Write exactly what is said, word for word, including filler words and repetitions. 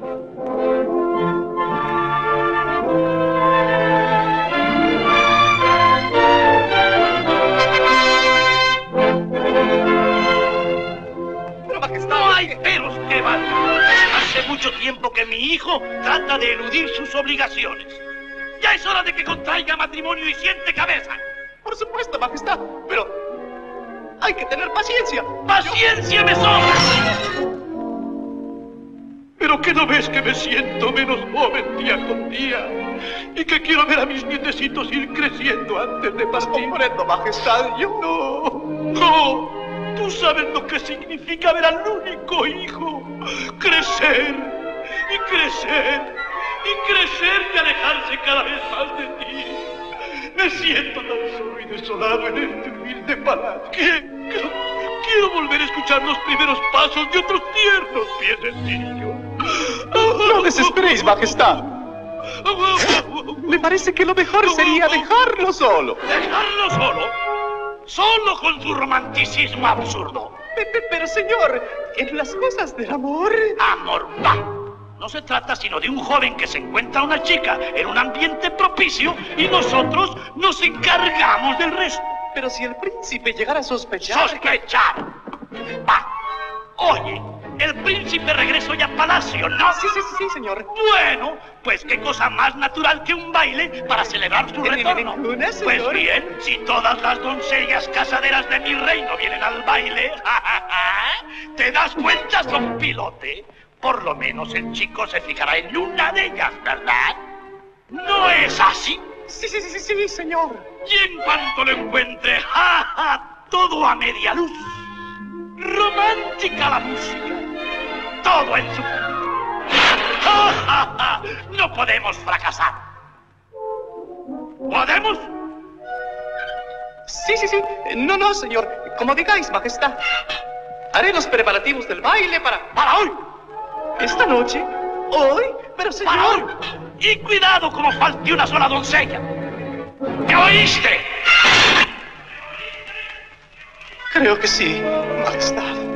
Hace mucho tiempo que mi hijo trata de eludir sus obligaciones. Ya es hora de que contraiga matrimonio y siente cabeza. Por supuesto, Majestad, pero hay que tener paciencia. ¡Paciencia Yo... me sobra! ¿Pero qué no ves que me siento menos joven día con día? Y que quiero ver a mis nietecitos ir creciendo antes de partir. Comprendo, Majestad, yo... No, no. Tú sabes lo que significa ver al único hijo crecer y crecer y crecer y alejarse cada vez más de ti. Me siento tan solo y desolado en este humilde palacio que, que quiero volver a escuchar los primeros pasos de otros tiernos piececillos. No desesperéis, Majestad. Me parece que lo mejor sería dejarlo solo. ¿Dejarlo solo? Solo con su romanticismo absurdo. Pero, señor, en las cosas del amor... Amor, va. No se trata sino de un joven que se encuentra una chica en un ambiente propicio y nosotros nos encargamos del resto. Pero si el príncipe llegara a sospechar... ¡Sospechar! Va. Oye, el príncipe regresó ya a palacio, ¿no? Sí, sí, sí, sí, señor. Bueno, pues qué cosa más natural que un baile para celebrar su retorno. Ninguna, señor. Pues bien, si todas las doncellas casaderas de mi reino vienen al baile, ¿te das cuenta, son pilote? Por lo menos el chico se fijará en una de ellas, ¿verdad? ¿No es así? Sí, sí, sí, sí, señor. Y en cuanto lo encuentre, ¡ja, ja! Todo a media luz. Romántica la música. Todo en su punto. ¡Ja, ja, ja! No podemos fracasar. ¿Podemos? Sí, sí, sí. No, no, señor. Como digáis, Majestad. Haré los preparativos del baile para... ¡Para hoy! ¿Esta noche? ¿Hoy? Pero, señor... ¡Para hoy! Y cuidado como falte una sola doncella. ¿Me oíste? Creo que sí, Majestad.